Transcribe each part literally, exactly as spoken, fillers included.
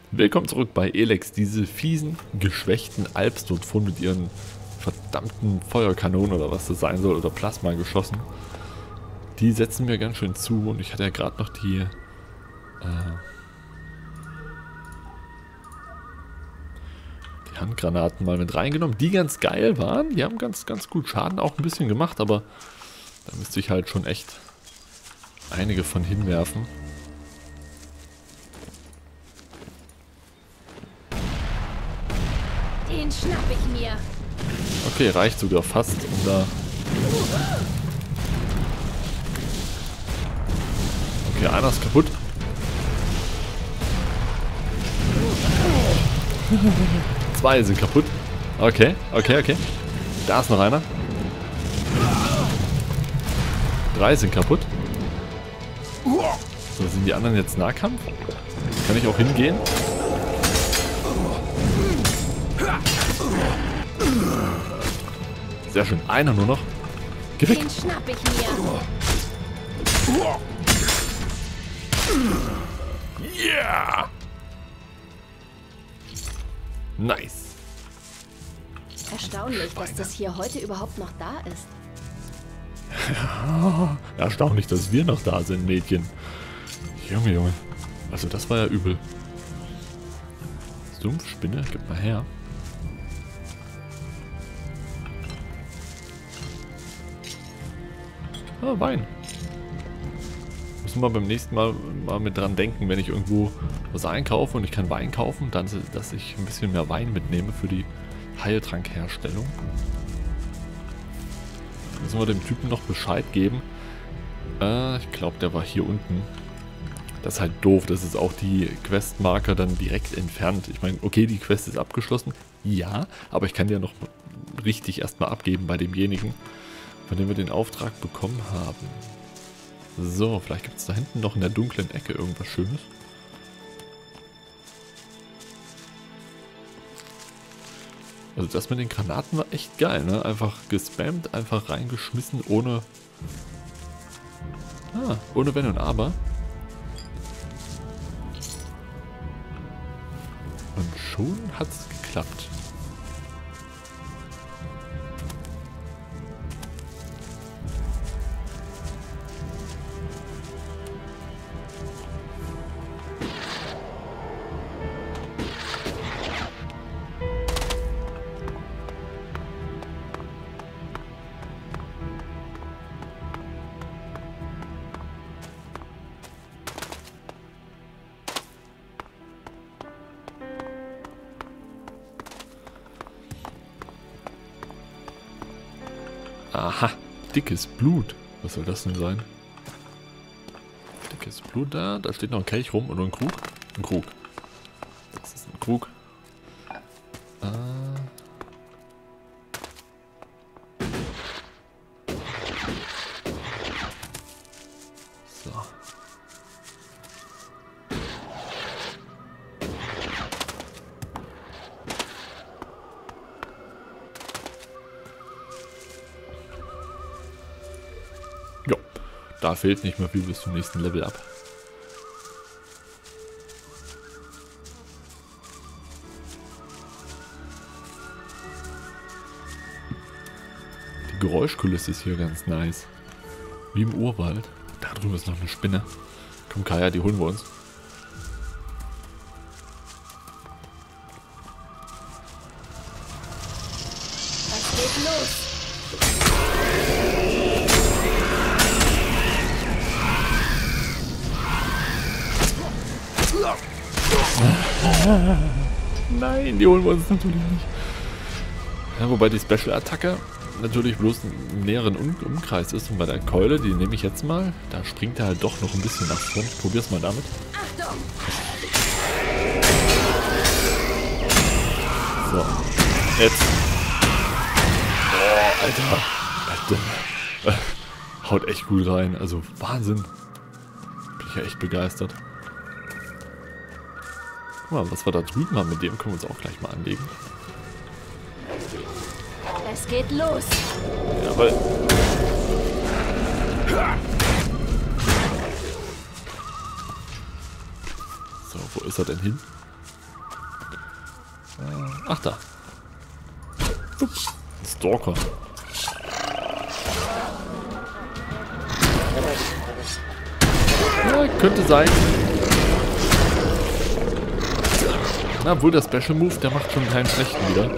Willkommen zurück bei Elex. Diese fiesen, geschwächten Alps dort vorne mit ihren verdammten Feuerkanonen oder was das sein soll oder Plasmageschossen. Die setzen mir ganz schön zu und ich hatte ja gerade noch die äh, die Handgranaten mal mit reingenommen, die ganz geil waren. Die haben ganz, ganz gut Schaden auch ein bisschen gemacht, aber da müsste ich halt schon echt einige von hinwerfen. Den schnapp ich mir. Okay, reicht sogar fast, um da... Okay, einer ist kaputt. Zwei sind kaputt. Okay, okay, okay. Da ist noch einer. Drei sind kaputt. So, sind die anderen jetzt Nahkampf? Kann ich auch hingehen? Sehr schön. Einer nur noch. Geh weg. Den schnapp ich mir. Yeah! Nice. Erstaunlich, dass das hier heute überhaupt noch da ist. Ja, erstaunlich, dass wir noch da sind, Mädchen. Junge, Junge. Also das war ja übel. Sumpfspinne, gib mal her. Ah, Wein. Müssen wir beim nächsten Mal mal mit dran denken, wenn ich irgendwo was einkaufe und ich kann Wein kaufen, dann, dass ich ein bisschen mehr Wein mitnehme für die Heiltrankherstellung. Müssen wir dem Typen noch Bescheid geben. Äh, ich glaube, der war hier unten. Das ist halt doof, dass es auch die Questmarker dann direkt entfernt. Ich meine, okay, die Quest ist abgeschlossen. Ja, aber ich kann die ja noch richtig erstmal abgeben bei demjenigen, von dem wir den Auftrag bekommen haben. So, vielleicht gibt es da hinten noch in der dunklen Ecke irgendwas Schönes. Also das mit den Granaten war echt geil, ne? Einfach gespammt, einfach reingeschmissen, ohne... Ah, ohne Wenn und Aber. Und schon hat es geklappt. Aha, dickes Blut. Was soll das denn sein? Dickes Blut da. Da steht noch ein Kelch rum und ein Krug. Ein Krug. Das ist ein Krug. Ah. So. Da fehlt nicht mehr viel bis zum nächsten Level ab. Die Geräuschkulisse ist hier ganz nice. Wie im Urwald. Da drüben ist noch eine Spinne. Komm Kaya, die holen wir uns. Was geht los? Nein, die holen wir uns natürlich nicht. Ja, wobei die Special-Attacke natürlich bloß im näheren um Umkreis ist. Und bei der Keule, die nehme ich jetzt mal, da springt er halt doch noch ein bisschen nach vorn. Ich probiere es mal damit. Achtung! So, jetzt. Boah, Alter. Alter. Äh, haut echt gut rein. Also Wahnsinn. Bin ich ja echt begeistert. Guck mal, was wir da drüben haben, mit dem können wir uns auch gleich mal anlegen. Es geht los. Jawohl. So, wo ist er denn hin? Ach, da. Ups. Ein Stalker. Ja, könnte sein. Na, obwohl der Special Move, der macht schon keinen schlechten wieder.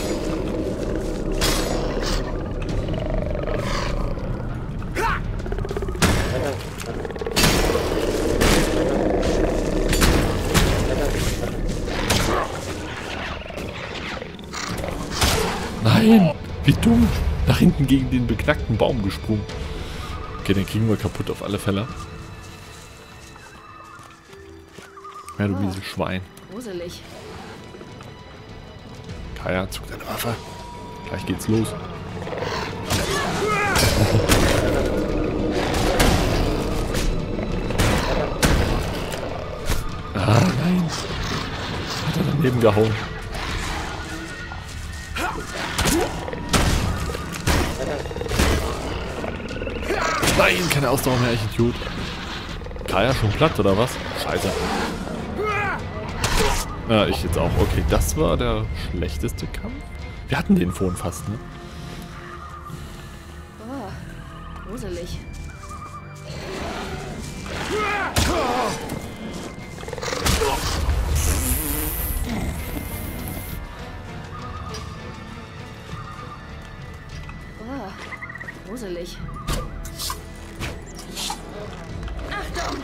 Nein! Wie dumm! Nach hinten gegen den beknackten Baum gesprungen. Okay, den kriegen wir kaputt auf alle Fälle. Ja, du Oh. mieses Schwein. Gruselig. Kaya, zuck deine Waffe. Gleich geht's los. Ah, nein. Hat er daneben gehauen. Nein, keine Ausdauer mehr, ich Idiot. Kaya schon platt, oder was? Scheiße. Ja, ich jetzt auch. Okay, das war der schlechteste Kampf. Wir hatten den vorhin fast, ne? Oh, gruselig. Oh, gruselig. Achtung!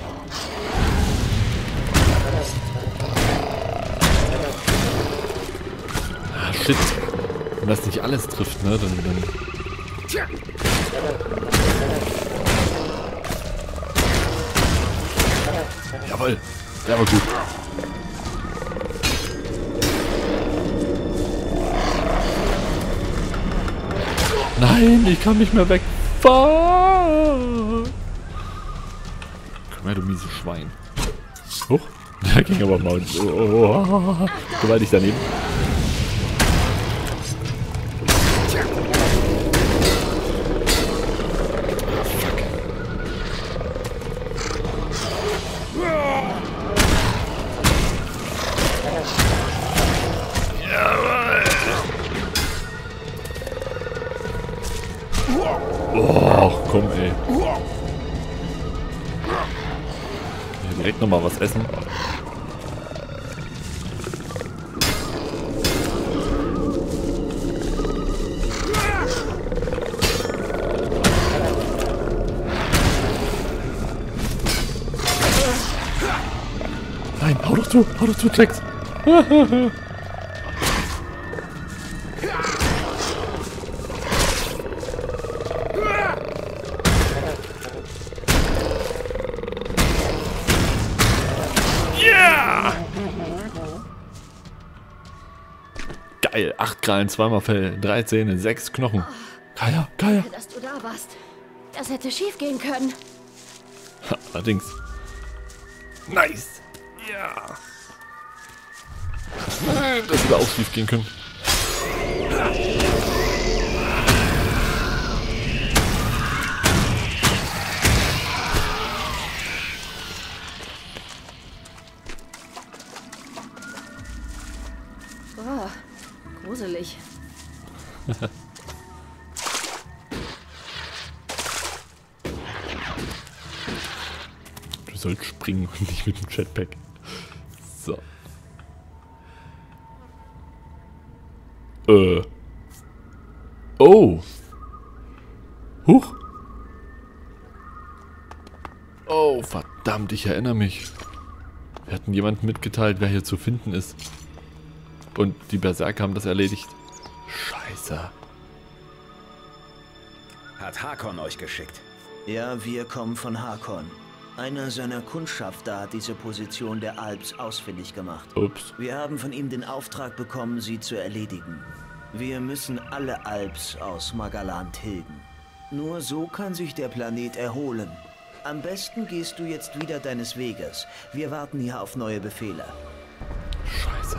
Ah, shit. Wenn das nicht alles trifft, ne, dann... dann jawohl, der war gut. Nein, ich kann nicht mehr weg. Fuck. Komm her, du miese Schwein. Huch, der ging aber mal. Oh, oh, oh. Gewaltig daneben. Oh, komm, ey. Hier direkt nochmal was essen. Nein, hau doch zu, hau doch zu, Jax. Geil, acht Krallen, zweimal Fell, drei Zähne, sechs Knochen. Kaya, Kaya. Dass du da warst. Das hätte schief gehen können. Ha, allerdings. Nice. Ja. Das hätte auch schief gehen können. Oh, gruselig. Du sollst springen und nicht mit dem Jetpack. So. Äh. Oh. Huch. Oh, verdammt, ich erinnere mich. Wir hatten jemanden mitgeteilt, wer hier zu finden ist. Und die Berserker haben das erledigt. Scheiße. Hat Hakon euch geschickt? Ja, wir kommen von Hakon. Einer seiner Kundschafter hat diese Position der Alps ausfindig gemacht. Ups. Wir haben von ihm den Auftrag bekommen, sie zu erledigen. Wir müssen alle Alps aus Magalan tilgen. Nur so kann sich der Planet erholen. Am besten gehst du jetzt wieder deines Weges. Wir warten hier auf neue Befehle. Scheiße.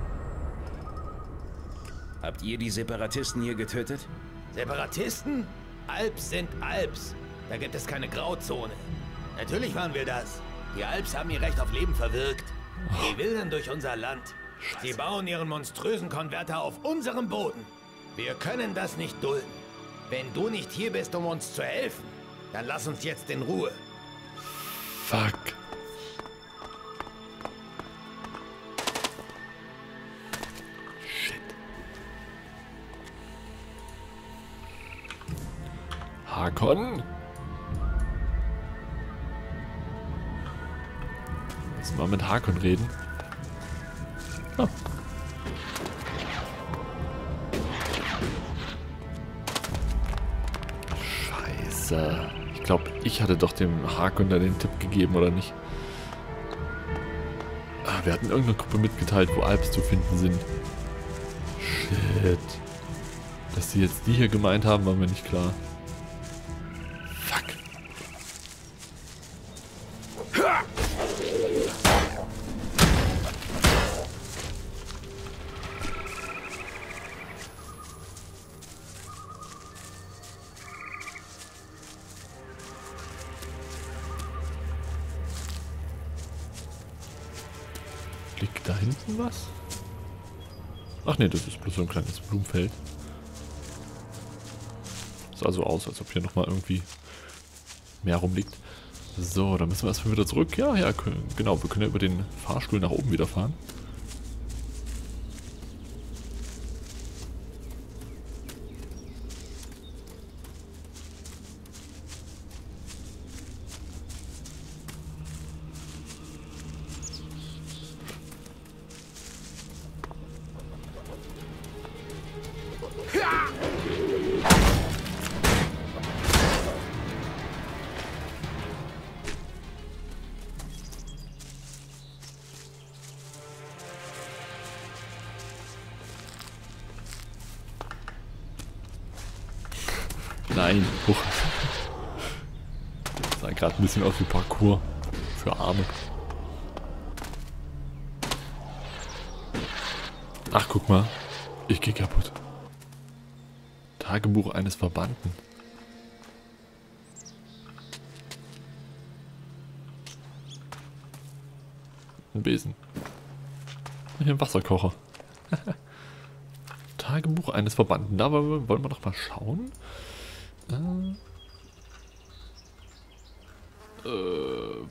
Habt ihr die Separatisten hier getötet? Separatisten? Alps sind Alps. Da gibt es keine Grauzone. Natürlich waren wir das. Die Alps haben ihr Recht auf Leben verwirkt. Die Wilden durch unser Land. Sie bauen ihren monströsen Konverter auf unserem Boden. Wir können das nicht dulden. Wenn du nicht hier bist, um uns zu helfen, dann lass uns jetzt in Ruhe. Fuck. Shit. Hakon? Müssen wir mit Hakon reden? Oh. Scheiße. Ich glaube, ich hatte doch dem Hakon da den Tipp gegeben, oder nicht? Ah, wir hatten irgendeine Gruppe mitgeteilt, wo Alps zu finden sind. Shit. Dass die jetzt die hier gemeint haben, war mir nicht klar. Fuck. Liegt da hinten was? Ach ne, das ist bloß so ein kleines Blumenfeld. Sah so aus, als ob hier nochmal irgendwie mehr rumliegt. So, dann müssen wir erstmal wieder zurück. Ja, ja, genau, wir können ja über den Fahrstuhl nach oben wieder fahren. Nein, hoch. Das sah gerade ein bisschen aus wie Parkour für Arme. Ach, guck mal. Ich geh kaputt. Tagebuch eines Verbannten. Ein Besen. Hier ein Wasserkocher. Tagebuch eines Verbannten. Da wollen wir doch mal schauen. Äh, äh,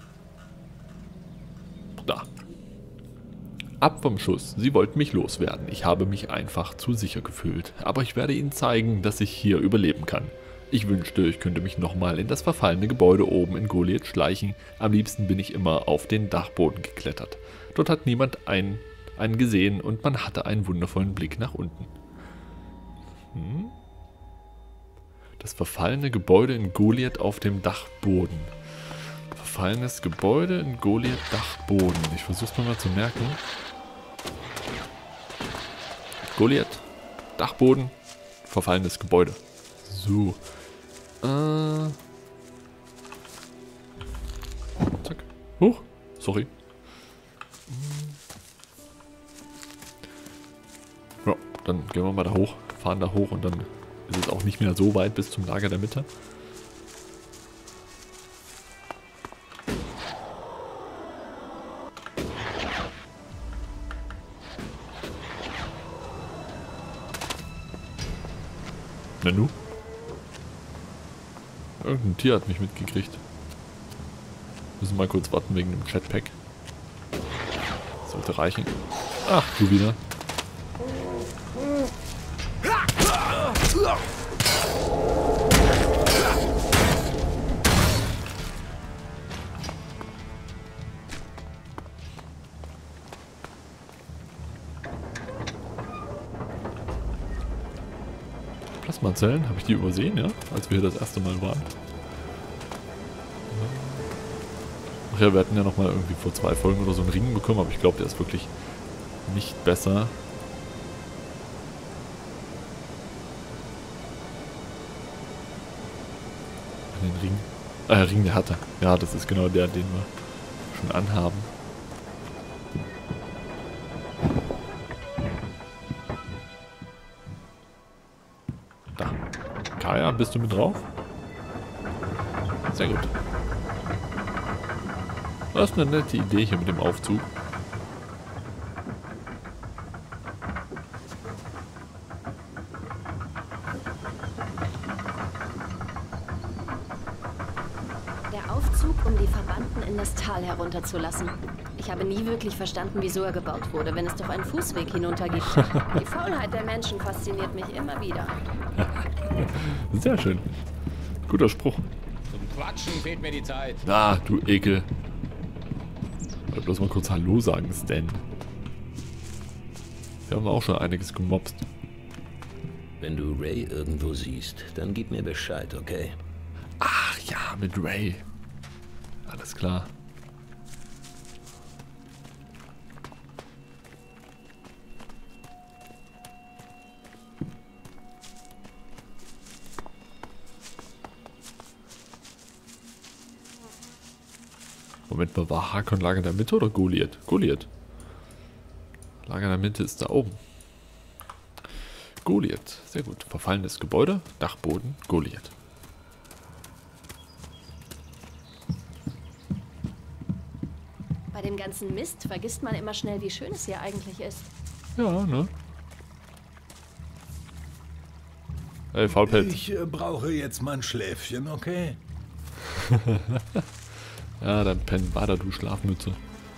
da. Ab vom Schuss. Sie wollten mich loswerden. Ich habe mich einfach zu sicher gefühlt. Aber ich werde Ihnen zeigen, dass ich hier überleben kann. Ich wünschte, ich könnte mich nochmal in das verfallene Gebäude oben in Goliath schleichen. Am liebsten bin ich immer auf den Dachboden geklettert. Dort hat niemand einen, einen gesehen und man hatte einen wundervollen Blick nach unten. Hm? Das verfallene Gebäude in Goliath auf dem Dachboden. Verfallenes Gebäude in Goliath Dachboden. Ich versuche es mir mal zu merken. Goliath, Dachboden, verfallenes Gebäude. So. Äh. Zack. Huch. Sorry. Ja, dann gehen wir mal da hoch. Fahren da hoch und dann ist es auch nicht mehr so weit bis zum Lager der Mitte. Na nu? Irgendein Tier hat mich mitgekriegt. Müssen mal kurz warten wegen dem Jetpack. Sollte reichen. Ach, du wieder. Plasmazellen, habe ich die übersehen, ja? Als wir hier das erste Mal waren. Ach ja, wir hatten ja nochmal irgendwie vor zwei Folgen oder so einen Ring bekommen, aber ich glaube, der ist wirklich nicht besser. Den Ring. Ah, der Ring, der hatte. Ja, das ist genau der, den wir schon anhaben. Da. Kaya, bist du mit drauf? Sehr gut. Das ist eine nette Idee hier mit dem Aufzug. herunterzulassen. Ich habe nie wirklich verstanden, wieso er gebaut wurde, wenn es doch einen Fußweg hinunter gibt. Die Faulheit der Menschen fasziniert mich immer wieder. Sehr schön. Guter Spruch. Zum Quatschen fehlt mir die Zeit. Ah, du Ekel. Ich wollte bloß mal kurz Hallo sagen, Stan. Wir haben auch schon einiges gemobst. Wenn du Ray irgendwo siehst, dann gib mir Bescheid, okay? Ach ja, mit Ray. Alles klar. Moment mal, war Hakon Lager in der Mitte oder Goliath? Goliath. Lager in der Mitte ist da oben. Goliath, sehr gut. Verfallenes Gebäude, Dachboden, Goliath. Bei dem ganzen Mist vergisst man immer schnell, wie schön es hier eigentlich ist. Ja, ne? Ey, Faulpelz. Ich äh, brauche jetzt mal ein Schläfchen, okay? Ja, dann penn weiter, du Schlafmütze.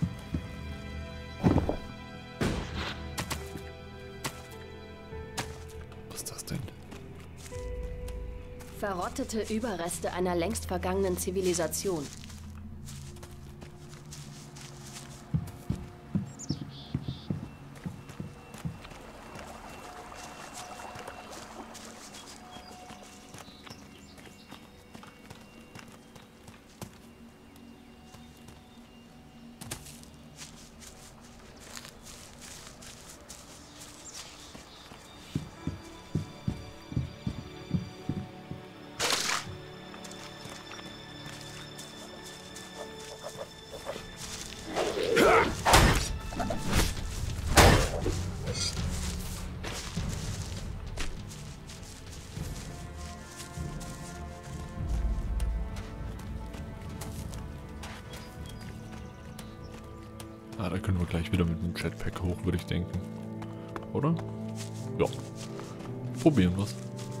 Was ist das denn? Verrottete Überreste einer längst vergangenen Zivilisation. Ah, da können wir gleich wieder mit dem Jetpack hoch, würde ich denken. Oder? Ja. Probieren wir's.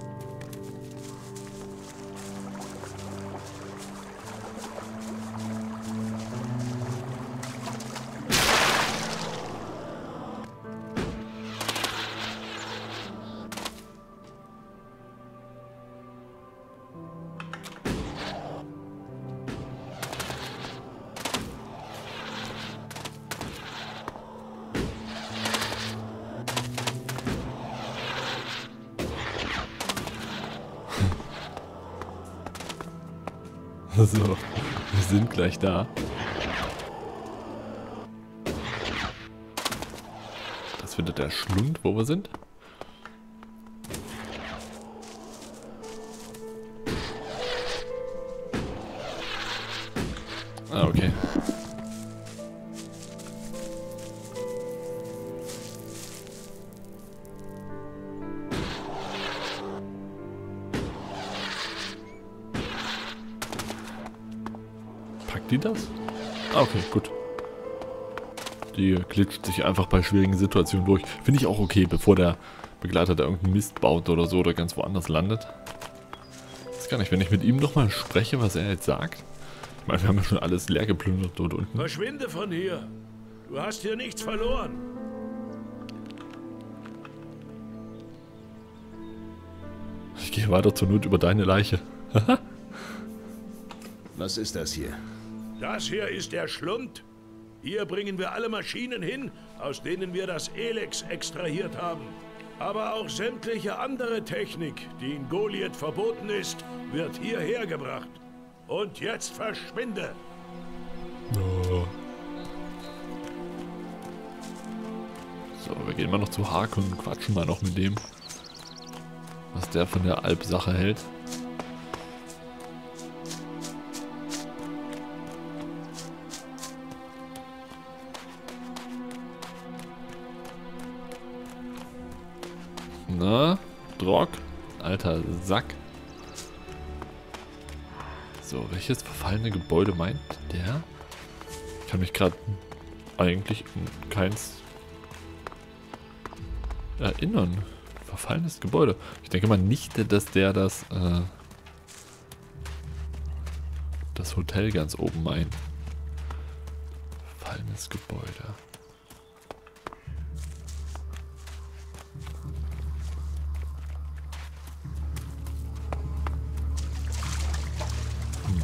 So, wir sind gleich da. Das wird der Schlund, wo wir sind. Ah, okay. Packt die das? Ah, okay, gut. Die glitscht sich einfach bei schwierigen Situationen durch. Finde ich auch okay, bevor der Begleiter da irgendeinen Mist baut oder so oder ganz woanders landet. Ich weiß gar nicht, wenn ich mit ihm nochmal spreche, was er jetzt sagt. Ich meine, wir haben ja schon alles leer geplündert dort unten. Verschwinde von hier. Du hast hier nichts verloren. Ich gehe weiter zur Not über deine Leiche. Was ist das hier? Das hier ist der Schlund. Hier bringen wir alle Maschinen hin, aus denen wir das Elex extrahiert haben. Aber auch sämtliche andere Technik, die in Goliath verboten ist, wird hierher gebracht. Und jetzt verschwinde! Oh. So, wir gehen mal noch zu Hakon und quatschen mal noch mit dem, was der von der Alp-Sache hält. Na, Drock, alter Sack. So, welches verfallene Gebäude meint der? Ich kann mich gerade eigentlich an keins erinnern. Verfallenes Gebäude. Ich denke mal nicht, dass der das äh, das Hotel ganz oben meint. ins Gebäude. Hm.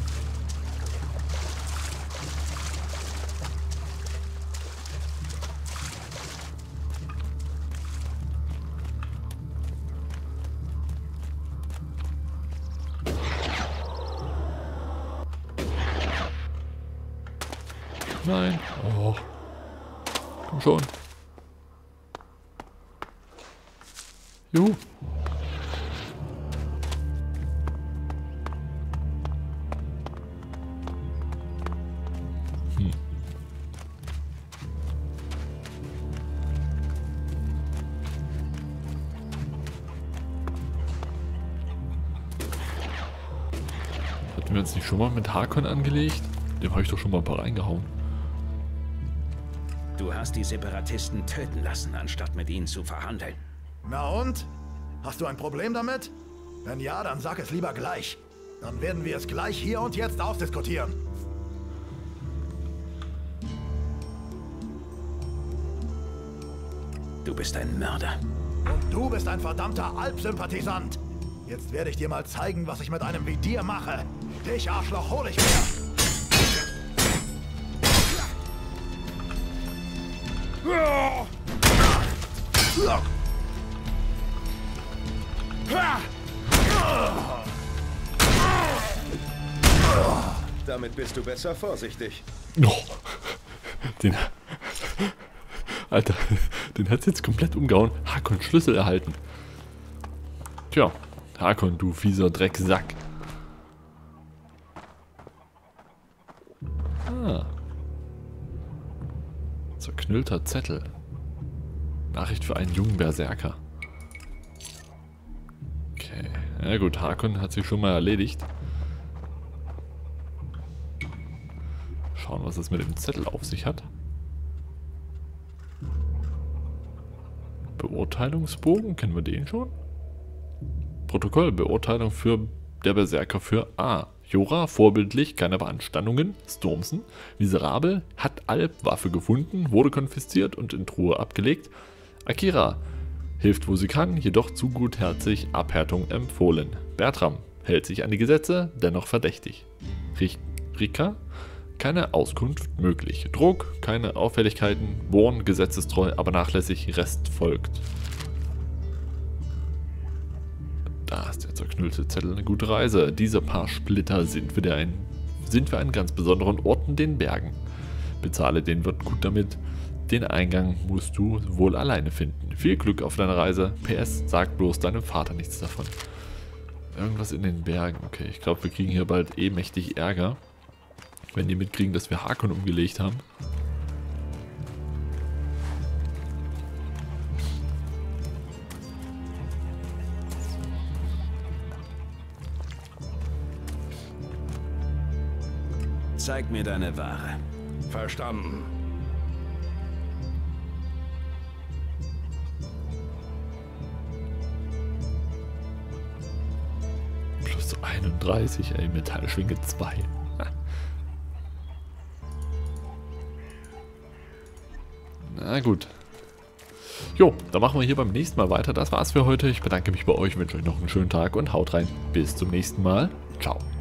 Nein. Oh. Komm schon. Juhu. Hm. Hatten wir uns nicht schon mal mit Hakon angelegt? Dem habe ich doch schon mal ein paar reingehauen. Du hast die Separatisten töten lassen, anstatt mit ihnen zu verhandeln. Na und? Hast du ein Problem damit? Wenn ja, dann sag es lieber gleich. Dann werden wir es gleich hier und jetzt ausdiskutieren. Du bist ein Mörder. Und du bist ein verdammter Alp-Sympathisant. Jetzt werde ich dir mal zeigen, was ich mit einem wie dir mache. Dich, Arschloch, hol ich mir. Damit bist du besser vorsichtig. Oh, den, Alter, den hat's jetzt komplett umgehauen. Hakon Schlüssel erhalten. Tja, Hakon, du fieser Drecksack. Ah. Zerknüllter Zettel. Nachricht für einen jungen Berserker. Okay. Ja gut, Hakon hat sich schon mal erledigt. Schauen, was es mit dem Zettel auf sich hat. Beurteilungsbogen, kennen wir den schon? Protokoll, Beurteilung für der Berserker für A. Jora, vorbildlich, keine Beanstandungen. Stormson, miserabel, hat Alp, Waffe gefunden, wurde konfisziert und in Truhe abgelegt. Akira, hilft wo sie kann, jedoch zu gutherzig, Abhärtung empfohlen. Bertram, hält sich an die Gesetze, dennoch verdächtig. Rika, keine Auskunft möglich. Druck, keine Auffälligkeiten. Born, gesetzestreu, aber nachlässig, Rest folgt. Da ist der zerknüllte Zettel, eine gute Reise. Diese paar Splitter sind für, ein, sind für einen ganz besonderen Ort in den Bergen. Bezahle den Wirt gut damit. Den Eingang musst du wohl alleine finden. Viel Glück auf deiner Reise. P S, sag bloß deinem Vater nichts davon. Irgendwas in den Bergen. Okay, ich glaube, wir kriegen hier bald eh mächtig Ärger. Wenn die mitkriegen, dass wir Hakon umgelegt haben. Zeig mir deine Ware. Verstanden. Plus einunddreißig, ey, Metallschwinge zwei. Na gut. Jo, dann machen wir hier beim nächsten Mal weiter. Das war's für heute. Ich bedanke mich bei euch, wünsche euch noch einen schönen Tag und haut rein. Bis zum nächsten Mal. Ciao.